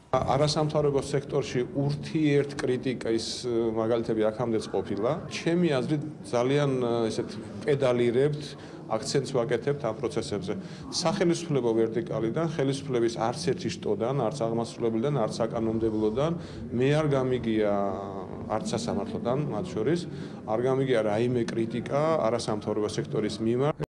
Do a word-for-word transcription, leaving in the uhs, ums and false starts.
არასამთავრობო სექტორში ურთიერთ კრიტიკის მაგალითები აქამდეც ყოფილა. ჩემი აზრით ძალიან ესეთ პედალირებთ, აქცენტს ვაკეთებთ ამ პროცესებზე. სახელმწიფო ვერტიკალიდან, ხელისუფლების არც ერთი შტოდან, არც აღმასრულებლიდან, არც საკანონმდებლოდან მე არ გამიგია არც სასამართლოდან მათ შორის არ გამიგია რაიმე კრიტიკა არასამთავრობო სექტორის მიმართ.